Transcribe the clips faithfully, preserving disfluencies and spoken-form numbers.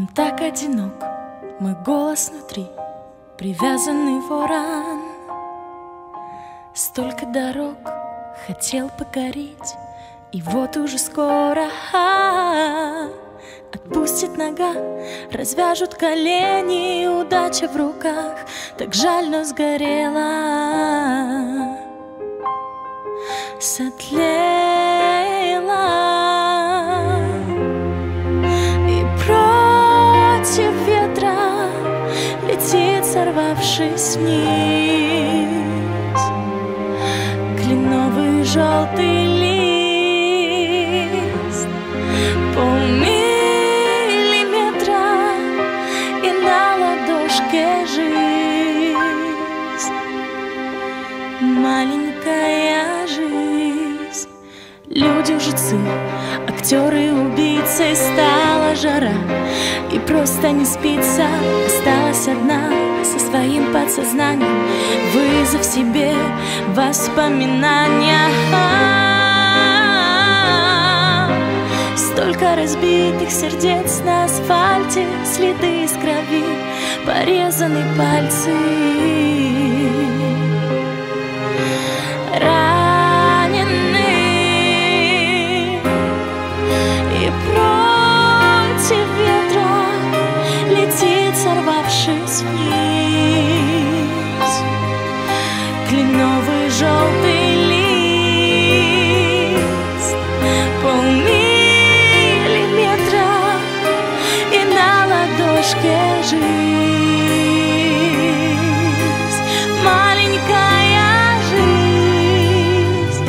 Он так одинок, мой голос внутри, привязанный ворон. Столько дорог хотел покорить, и вот уже скоро отпустит нога, развяжут колени, удача в руках. Так жаль, но сгорела, сотлела, и против ветра летит, сорвавшись вниз, кленовый желтый лист. Полмиллиметра, и на ладошке жизнь, маленькая жизнь. Люди лжецы, актеры и убийцы. Стала жара, и просто не спится. Осталась одна со своим подсознанием, вызов себе воспоминания. Столько разбитых сердец на асфальте, следы из крови, порезаны пальцы. Ранены, и против ветра летит, сорвавшись вниз, кленовый желтый лист. Полмиллиметра, и на ладошке жизнь, маленькая жизнь.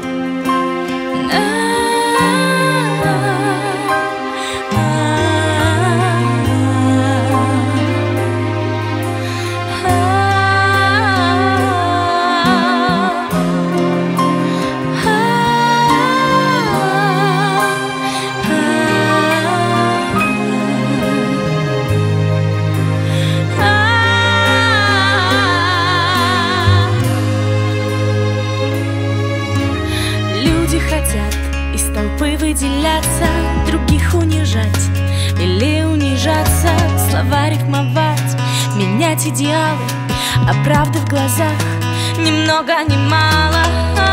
Хотят из толпы выделяться, других унижать или унижаться, слова рифмовать, менять идеалы, а правды в глазах ни много ни мало.